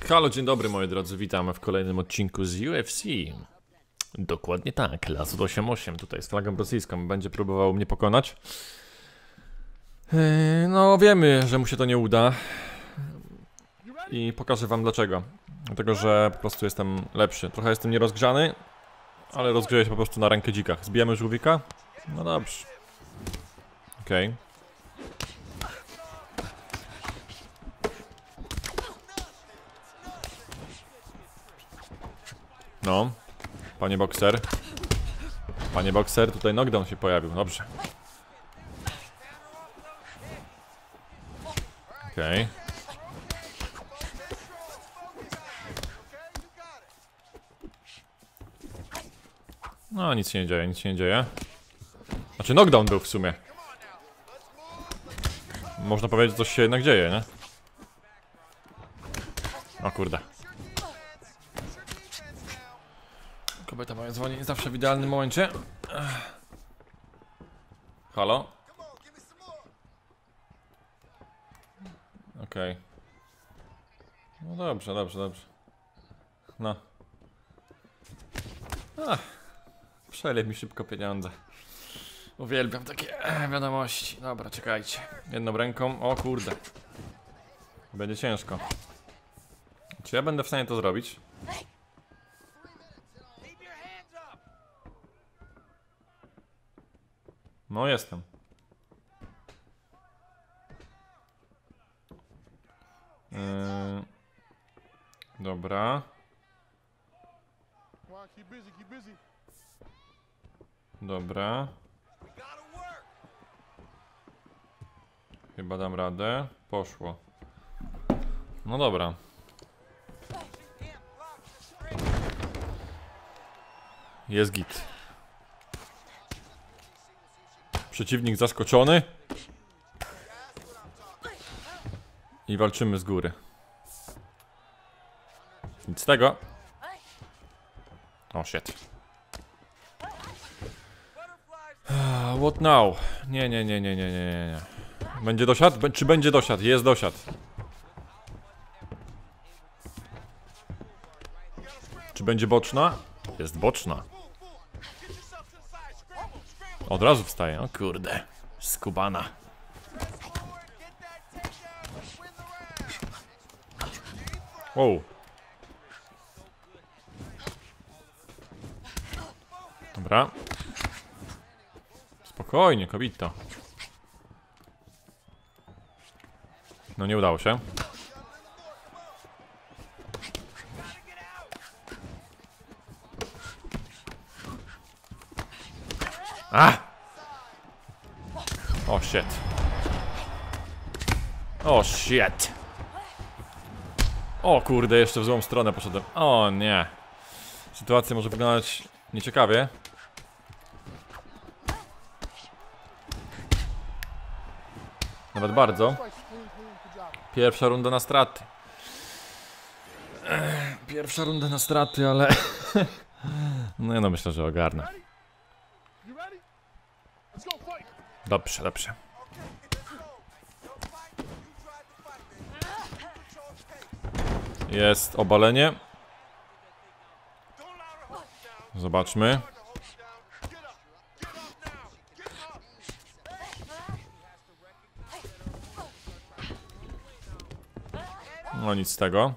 Halo, dzień dobry moi drodzy, witamy w kolejnym odcinku z UFC. Dokładnie tak, Las 88 tutaj z flagą rosyjską będzie próbował mnie pokonać. No wiemy, że mu się to nie uda. I pokażę wam dlaczego. Dlatego, że po prostu jestem lepszy. Trochę jestem nierozgrzany, ale rozgrzeję się po prostu na rękę dzikach. Zbijamy żółwika? No dobrze. Okej. No, panie bokser. Panie bokser, tutaj knockdown się pojawił, dobrze. Okej. No, nic się nie dzieje, nic się nie dzieje. Znaczy, knockdown był w sumie. Można powiedzieć, że coś się jednak dzieje, nie? O kurde. Kobieta moja dzwoni zawsze w idealnym momencie. Halo? Okej. No dobrze, dobrze, dobrze. No. Przelew mi szybko pieniądze. Uwielbiam takie wiadomości. Dobra, czekajcie. Jedną ręką. O kurde. Będzie ciężko. Czy ja będę w stanie to zrobić? No jestem. Dobra. Dobra. Chyba dam radę. Poszło. No dobra. Jest git. Przeciwnik zaskoczony. I walczymy z góry. Nic z tego. O shit. What now? Nie, nie, nie, nie, nie, nie, nie. Będzie dosiad? Czy będzie dosiad? Jest dosiad. Czy będzie boczna? Jest boczna. Od razu wstaje. O kurde. Skubana. Wow. Dobra. Spokojnie, kobito. No nie udało się. O shit. O shit. O kurde, jeszcze w złą stronę poszedłem. O nie. Sytuacja może wyglądać nieciekawie. Nawet bardzo. Pierwsza runda na straty. Pierwsza runda na straty, ale... No ja no myślę, że ogarnę. Dobrze, dobrze. Jest obalenie. Zobaczmy. No nic z tego.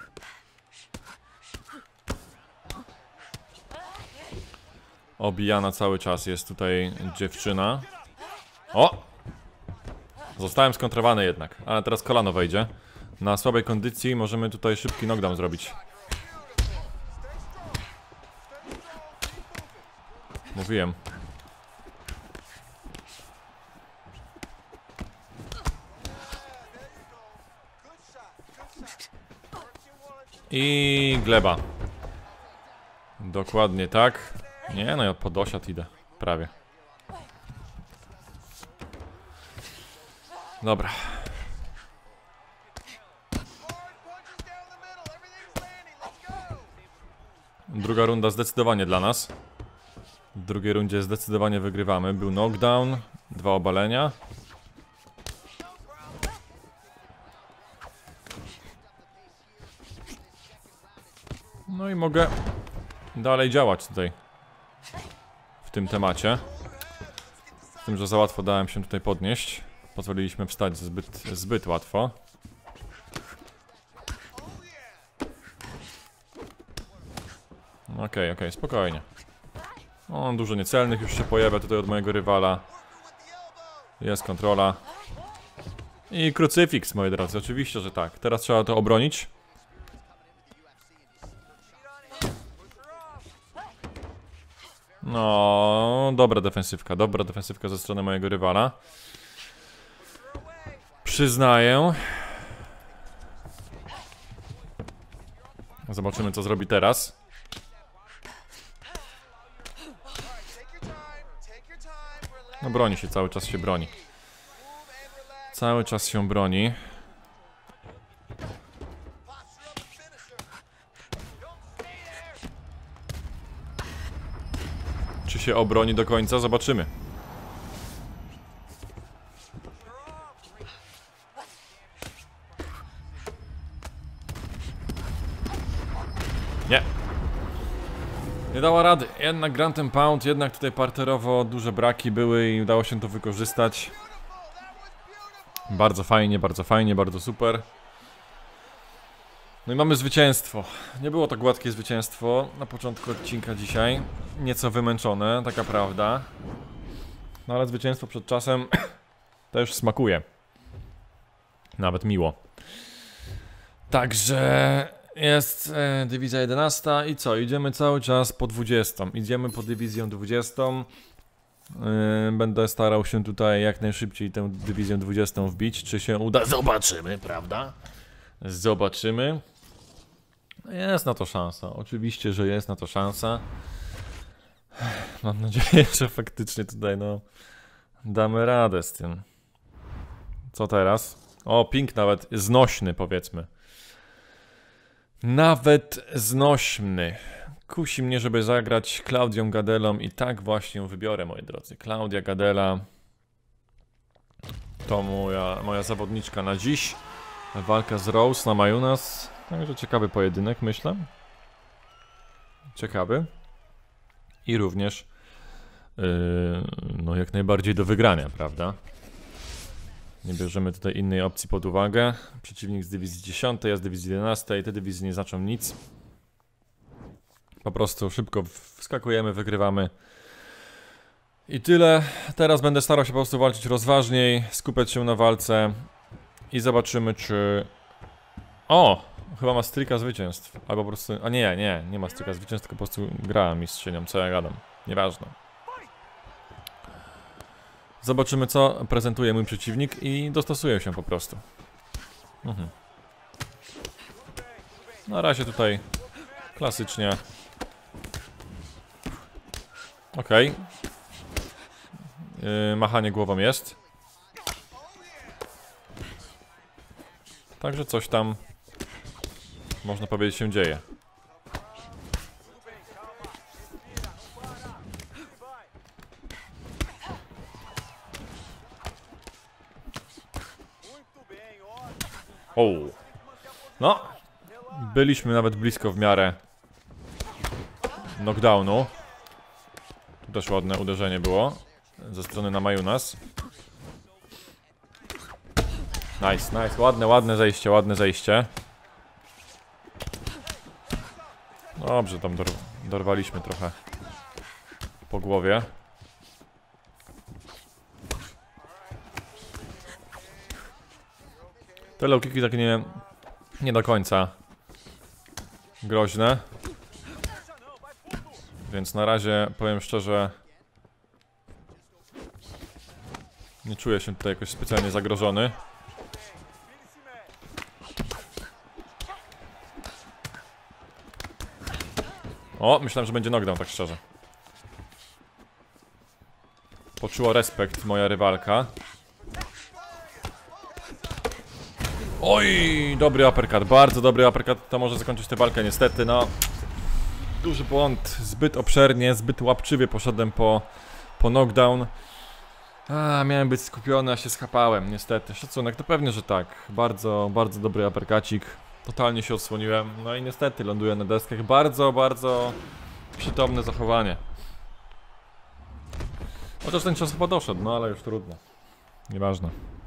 Obijana cały czas jest tutaj dziewczyna. O! Zostałem skontrowany jednak, ale teraz kolano wejdzie. Na słabej kondycji możemy tutaj szybki knockdown zrobić. Mówiłem. I gleba. Dokładnie tak. Nie no, ja pod osiad idę. Prawie. Dobra. Druga runda zdecydowanie dla nas. W drugiej rundzie zdecydowanie wygrywamy. Był knockdown, 2 obalenia. No i mogę dalej działać tutaj w tym temacie. Z tym, że za łatwo dałem się tutaj podnieść. Pozwoliliśmy wstać zbyt łatwo. Okej, spokojnie. O, dużo niecelnych już się pojawia tutaj od mojego rywala. Jest kontrola. I krucyfiks, moi drodzy, oczywiście, że tak. Teraz trzeba to obronić. No, dobra defensywka ze strony mojego rywala. Przyznaję. Zobaczymy, co zrobi teraz. No broni się, cały czas się broni. Cały czas się broni. Czy się obroni do końca? Zobaczymy. Nie. Nie dała rady. Jednak Ground and Pound, jednak tutaj parterowo duże braki były i udało się to wykorzystać. Bardzo fajnie, bardzo super. No i mamy zwycięstwo. Nie było to gładkie zwycięstwo na początku odcinka dzisiaj. Nieco wymęczone, taka prawda. No ale zwycięstwo przed czasem też smakuje. Nawet miło. Także jest dywizja 11 i co? Idziemy cały czas po 20. Idziemy po dywizję 20. Będę starał się tutaj jak najszybciej tę dywizję 20 wbić. Czy się uda? Zobaczymy, prawda? Zobaczymy. Jest na to szansa. Oczywiście, że jest na to szansa. Mam nadzieję, że faktycznie tutaj no damy radę z tym. Co teraz? O, ping nawet znośny, powiedzmy. Nawet znośny. Kusi mnie, żeby zagrać Klaudią Gadelą i tak właśnie ją wybiorę, moi drodzy. Klaudia Gadela to moja zawodniczka na dziś. Walka z Rose na Mayunas. Także ciekawy pojedynek, myślę. Ciekawy. I również no jak najbardziej do wygrania, prawda? Nie bierzemy tutaj innej opcji pod uwagę. Przeciwnik z dywizji 10, ja z dywizji 11 i te dywizje nie znaczą nic. Po prostu szybko wskakujemy, wygrywamy. I tyle. Teraz będę starał się po prostu walczyć rozważniej, skupiać się na walce i zobaczymy, czy... O! Chyba ma stryka zwycięstw. Albo po prostu... A nie ma stryka zwycięstw, tylko po prostu gra mistrzynią, co ja gadam. Nieważne. Zobaczymy, co prezentuje mój przeciwnik i dostosuję się po prostu. Na razie tutaj klasycznie. Okej. Machanie głową jest. Także coś tam, można powiedzieć, się dzieje. O. No. Byliśmy nawet blisko w miarę knockdownu. Tu też ładne uderzenie było ze strony na Mayunas. Nice. Ładne zejście, Dobrze, tam dorwaliśmy trochę po głowie. Te low kicki takie nie do końca groźne. Więc na razie, powiem szczerze, nie czuję się tutaj jakoś specjalnie zagrożony. O, myślałem, że będzie knockdown, tak szczerze. Poczuła respekt moja rywalka. Oj, dobry uppercut, bardzo dobry uppercut. To może zakończyć tę walkę, niestety, no. Duży błąd, zbyt obszernie, zbyt łapczywie poszedłem po knockdown. Miałem być skupiony, a się schapałem, niestety. Szacunek, to pewnie, że tak. Bardzo dobry uppercutcik. Totalnie się odsłoniłem. No i niestety ląduję na deskach. Bardzo, bardzo przytomne zachowanie. Chociaż ten czas chyba doszedł, no ale już trudno. Nieważne.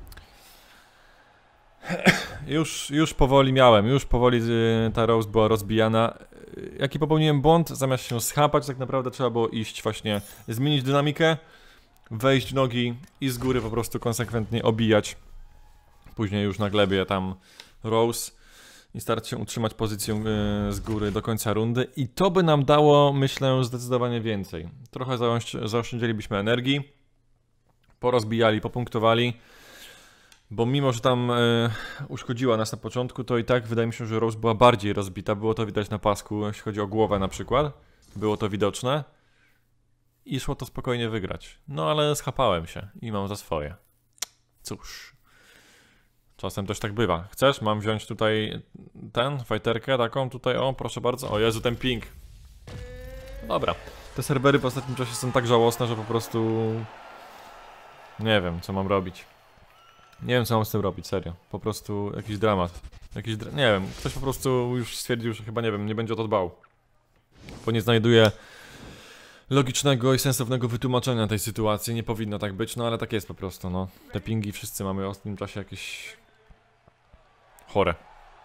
Już powoli miałem, już powoli ta Rose była rozbijana. Jaki popełniłem błąd? Zamiast się schapać, tak naprawdę trzeba było iść właśnie, zmienić dynamikę, wejść w nogi i z góry po prostu konsekwentnie obijać. Później już na glebie tam Rose i starać się utrzymać pozycję z góry do końca rundy. I to by nam dało, myślę, zdecydowanie więcej. Trochę zaoszczędzilibyśmy energii, porozbijali, popunktowali. Bo mimo, że tam uszkodziła nas na początku, to i tak wydaje mi się, że Rose była bardziej rozbita. Było to widać na pasku, jeśli chodzi o głowę na przykład. Było to widoczne. I szło to spokojnie wygrać. No ale schapałem się i mam za swoje. Cóż. Czasem też tak bywa. Chcesz? Mam wziąć tutaj fajterkę taką tutaj, o proszę bardzo. O Jezu, ten ping. Dobra. Te serwery w ostatnim czasie są tak żałosne, że po prostu... Nie wiem, co mam robić. Nie wiem, co mam z tym robić, serio. Po prostu jakiś dramat. Nie wiem, ktoś po prostu już stwierdził, że chyba, nie wiem, nie będzie o to dbał. Bo nie znajduje logicznego i sensownego wytłumaczenia tej sytuacji. Nie powinno tak być, no ale tak jest po prostu, no. Te pingi wszyscy mamy w ostatnim czasie jakieś... chore.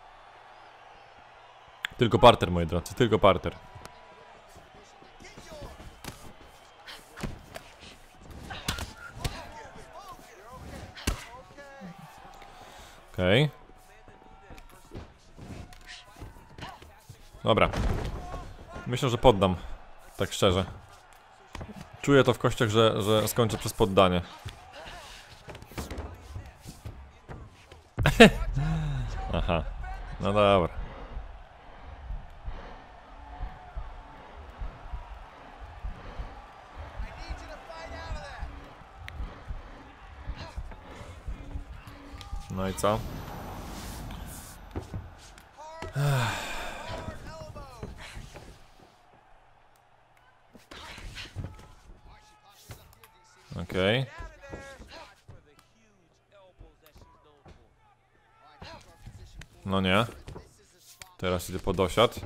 Tylko parter, moi drodzy, tylko parter. Okej. Dobra. Myślę, że poddam. Tak szczerze. Czuję to w kościach, że skończę przez poddanie. Aha. No dobra. No i co? Okej. No nie. Teraz idę po dosiad.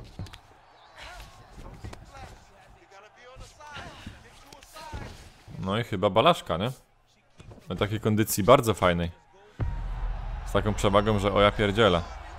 No i chyba balaszka, nie? Na takiej kondycji bardzo fajnej. Z taką przewagą, że o ja pierdzielę.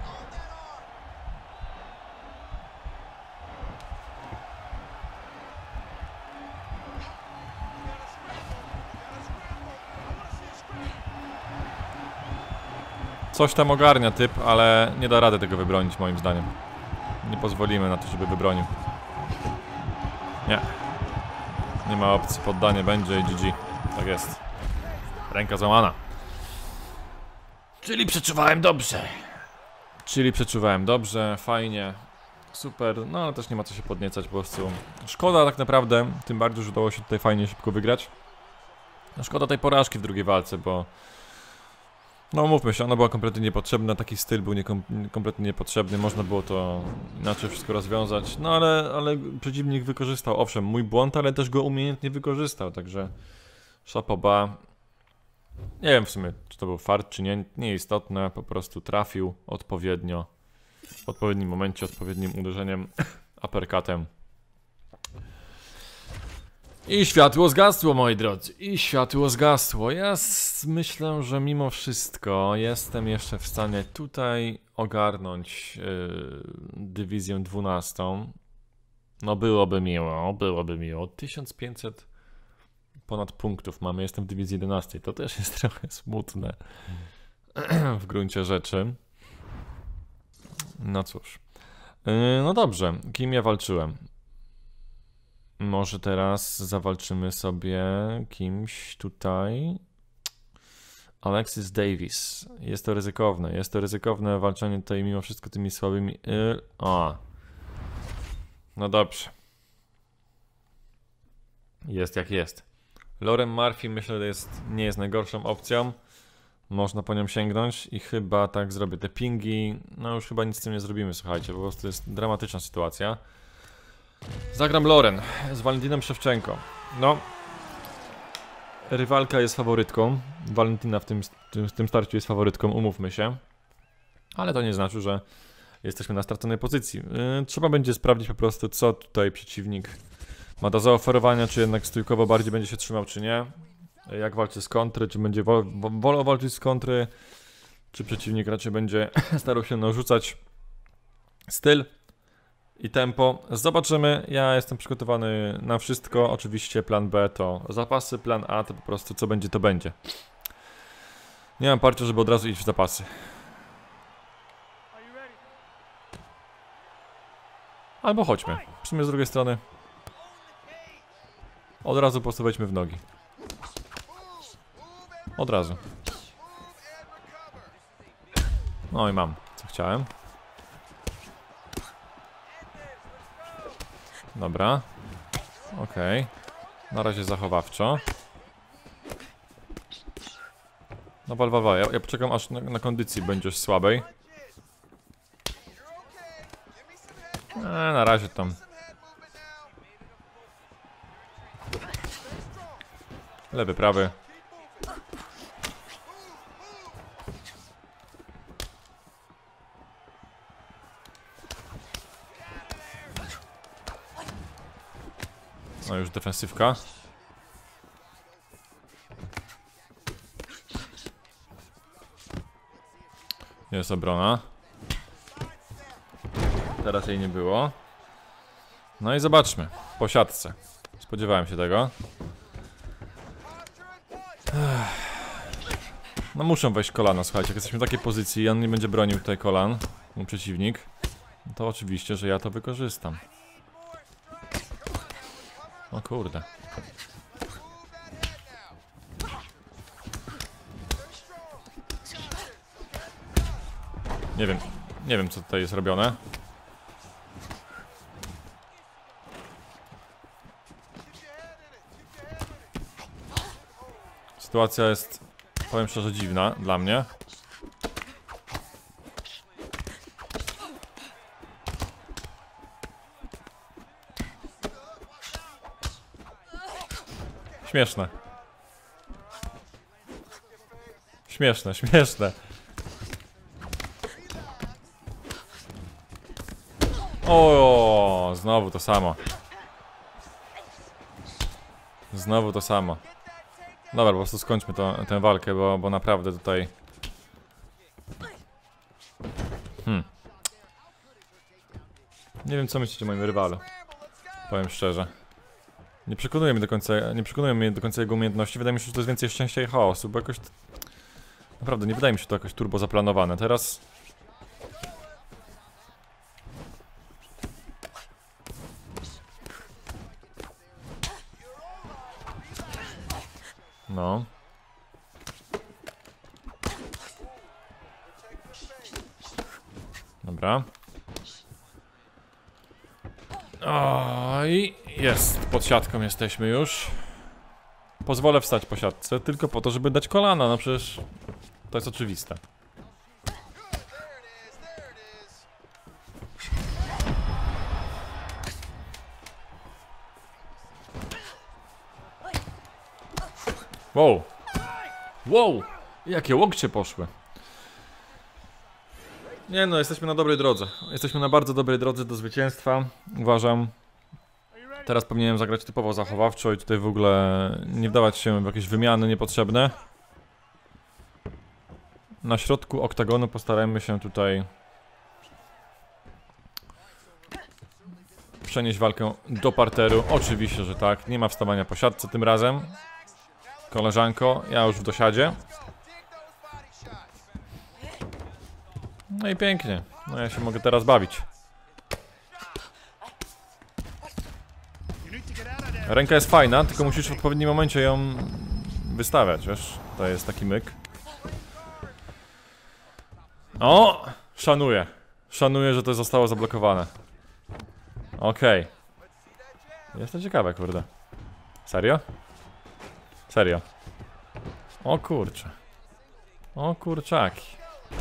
Coś tam ogarnia typ, ale nie da rady tego wybronić moim zdaniem. Nie pozwolimy na to, żeby wybronił. Nie. Nie ma opcji, poddanie będzie i GG. Tak jest. Ręka złamana. Czyli przeczuwałem dobrze. Fajnie. Super, no ale też nie ma co się podniecać po prostu. Szkoda tak naprawdę, tym bardziej, że udało się tutaj fajnie, szybko wygrać. No, szkoda tej porażki w drugiej walce, bo... No mówmy się, ona była kompletnie niepotrzebna, taki styl był kompletnie niepotrzebny, można było to inaczej wszystko rozwiązać. No ale przeciwnik wykorzystał, owszem, mój błąd, ale też go umiejętnie wykorzystał, także... Chapeau bas. Nie wiem w sumie, czy to był fart, czy nie, nieistotne, po prostu trafił odpowiednio, w odpowiednim momencie, odpowiednim uderzeniem, uppercutem. I światło zgasło, moi drodzy, i światło zgasło. Ja myślę, że mimo wszystko jestem jeszcze w stanie tutaj ogarnąć dywizję 12. No byłoby miło, 1500 ponad punktów mamy, jestem w dywizji 11, to też jest trochę smutne w gruncie rzeczy. No cóż. No dobrze, kim ja walczyłem? Może teraz zawalczymy sobie kimś tutaj. Alexis Davis. Jest to ryzykowne walczenie tutaj mimo wszystko tymi słabymi... No dobrze. Jest jak jest. Lauren Murphy myślę, że nie jest najgorszą opcją. Można po nią sięgnąć i chyba tak zrobię te pingi. No już chyba nic z tym nie zrobimy, słuchajcie, po prostu jest dramatyczna sytuacja. Zagram Lauren z Walentinem Szewczenko. No, rywalka jest faworytką. Valentina w tym starciu jest faworytką, umówmy się. Ale to nie znaczy, że jesteśmy na straconej pozycji. Trzeba będzie sprawdzić po prostu, co tutaj przeciwnik ma do zaoferowania, czy jednak stójkowo bardziej będzie się trzymał, czy nie. Jak walczy z kontry, czy będzie wolał walczyć z kontry, czy przeciwnik raczej będzie starał się narzucać styl i tempo. Zobaczymy, ja jestem przygotowany na wszystko. Oczywiście plan B to zapasy, plan A to po prostu co będzie, to będzie. Nie mam parcia, żeby od razu iść w zapasy. Albo chodźmy. W sumie z drugiej strony od razu po prostu wejdźmy w nogi. Od razu. No i mam, co chciałem. Dobra. Okej. Na razie zachowawczo. No wal. Ja poczekam aż na kondycji będziesz słabej. Na razie tam. Lewy, prawy. No już defensywka. Jest obrona. Teraz jej nie było. No i zobaczmy. Po siatce. Spodziewałem się tego. No muszę wejść kolana, słuchajcie. Jak jesteśmy w takiej pozycji i on nie będzie bronił tutaj kolan, mój przeciwnik, to oczywiście, że ja to wykorzystam. O kurde. Nie wiem co tutaj jest robione. Sytuacja jest, powiem szczerze, dziwna dla mnie. Śmieszne. Śmieszne. O, znowu to samo. Znowu to samo. Dobra, po prostu skończmy tę walkę, bo naprawdę tutaj... Nie wiem co myślicie o moim rywalu. Powiem szczerze. Nie przekonuje mnie do końca jego umiejętności. Wydaje mi się, że to jest więcej szczęścia i chaosu, bo jakoś... Naprawdę, nie wydaje mi się to jakoś turbo zaplanowane. Teraz... No. Dobra. O, i jest. Pod siatką jesteśmy już. Pozwolę wstać po siatce, tylko po to, żeby dać kolana. No przecież to jest oczywiste. Wow. Wow. Jakie łokcie poszły. Nie no, jesteśmy na dobrej drodze. Jesteśmy na bardzo dobrej drodze do zwycięstwa. Uważam. Teraz powinienem zagrać typowo zachowawczo i tutaj w ogóle nie wdawać się w jakieś wymiany niepotrzebne. Na środku oktagonu postarajmy się tutaj przenieść walkę do parteru. Oczywiście, że tak. Nie ma wstawania po siatce tym razem. Koleżanko, ja już w dosiadzie. No i pięknie. No ja się mogę teraz bawić. Ręka jest fajna, tylko musisz w odpowiednim momencie ją wystawiać, wiesz? To jest taki myk. O! Szanuję. Szanuję, że to zostało zablokowane. Okej. Jest to ciekawe, kurde. Serio? Serio. O kurczę. O kurczaki.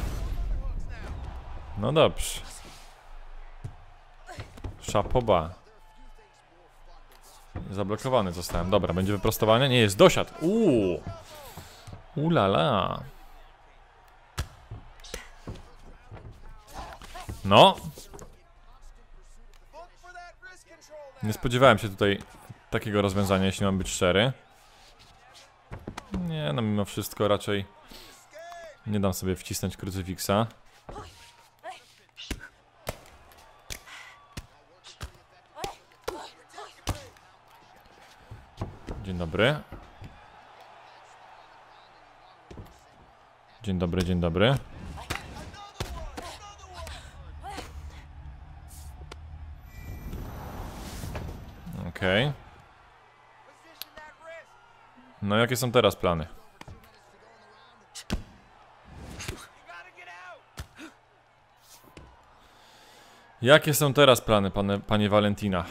No dobrze. Szapoba. Zablokowany zostałem. Dobra, będzie wyprostowanie? Nie, jest dosiad. Ulala. No. Nie spodziewałem się tutaj takiego rozwiązania, jeśli mam być szczery. Nie, no mimo wszystko raczej nie dam sobie wcisnąć krucyfiksa. Dzień dobry. Dzień dobry, dzień dobry. Okej. No jakie są teraz plany? Jakie są teraz plany, panie Valentina?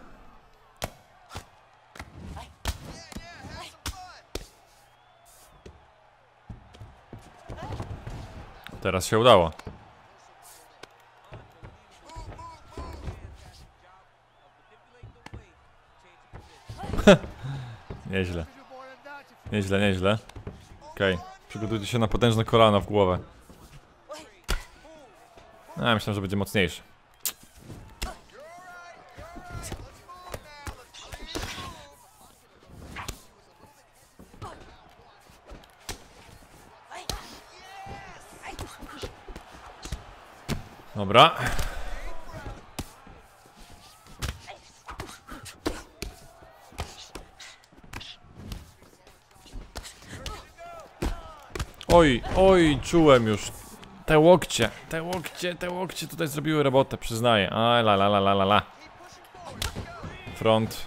Teraz się udało. Nieźle. Nieźle, nieźle. Okej. Przygotujcie się na potężne kolano w głowę. Ja myślę, że będzie mocniejszy. Dobra. Oj, oj, czułem już. Te łokcie tutaj zrobiły robotę, przyznaję. A la. Front.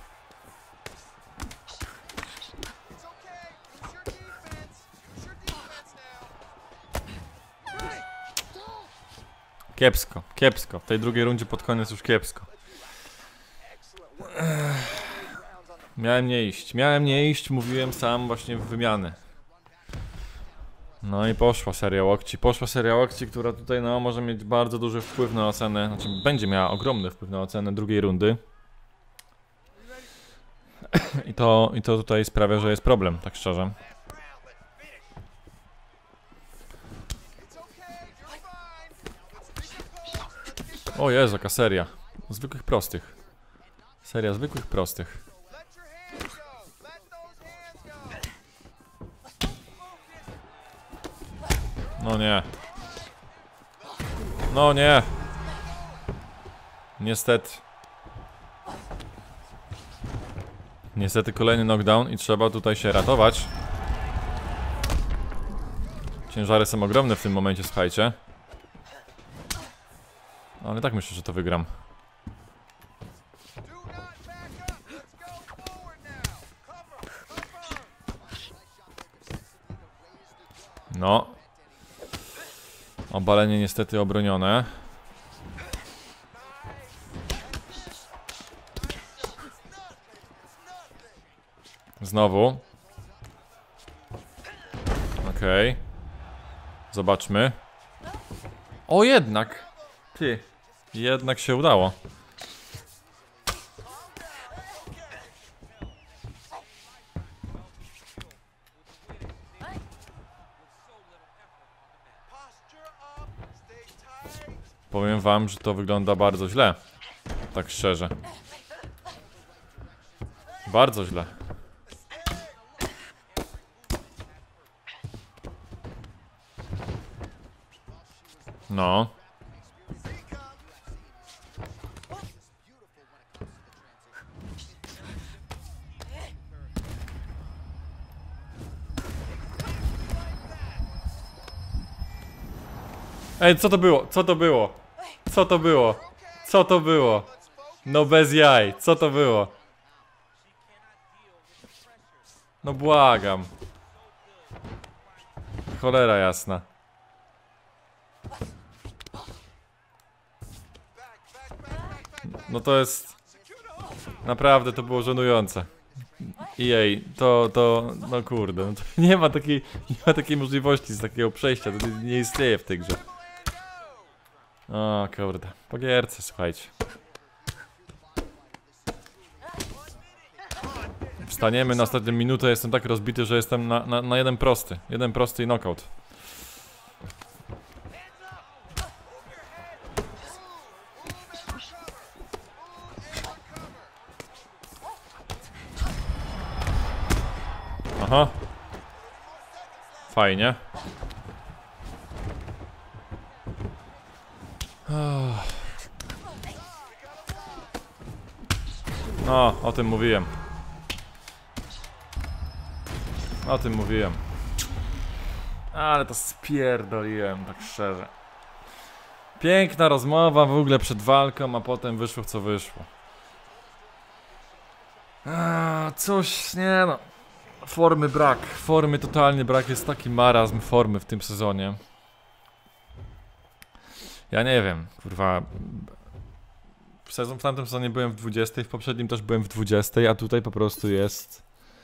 Kiepsko, kiepsko. W tej drugiej rundzie pod koniec już kiepsko. Miałem nie iść, mówiłem sam właśnie w wymianę. No i poszła seria łokci, która tutaj no może mieć bardzo duży wpływ na ocenę, znaczy będzie miała ogromny wpływ na ocenę drugiej rundy. I to tutaj sprawia, że jest problem, tak szczerze. O Jezu, jaka seria. Zwykłych prostych. Seria zwykłych prostych. No nie. No nie. Niestety. Niestety kolejny knockdown i trzeba tutaj się ratować. Ciężary są ogromne w tym momencie, słuchajcie. Ale tak myślę, że to wygram. No. Obalenie niestety obronione. Znowu. Okej. Zobaczmy. O, jednak. Ty. Jednak się udało. Powiem wam, że to wygląda bardzo źle. Tak szczerze. Bardzo źle. No. Ej, co to było? Co to było? Co to było? Co to było? No bez jaj, co to było? No błagam. Cholera jasna. No to jest... Naprawdę to było żenujące. I jej, no kurde, no to nie ma takiej możliwości z takiego przejścia, to nie istnieje w tej grze. O kurde, po gierce, słuchajcie. Wstaniemy na ostatnią minutę, jestem tak rozbity, że jestem na jeden prosty i knockout. Aha. Fajnie. No, o tym mówiłem. O tym mówiłem. Ale to spierdoliłem, tak szczerze. Piękna rozmowa w ogóle przed walką, a potem wyszło co wyszło. Coś, nie no. Formy brak, formy totalny brak, jest taki marazm formy w tym sezonie. Ja nie wiem, kurwa. W tamtym sezonie byłem w 20, w poprzednim też byłem w 20, a tutaj po prostu jest...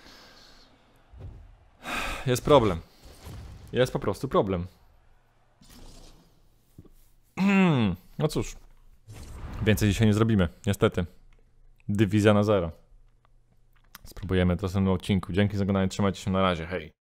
Jest problem. Jest po prostu problem. No cóż. Więcej dzisiaj nie zrobimy, niestety. Dywizja na 0. Spróbujemy w następnym odcinku. Dzięki za oglądanie, trzymajcie się, na razie, hej.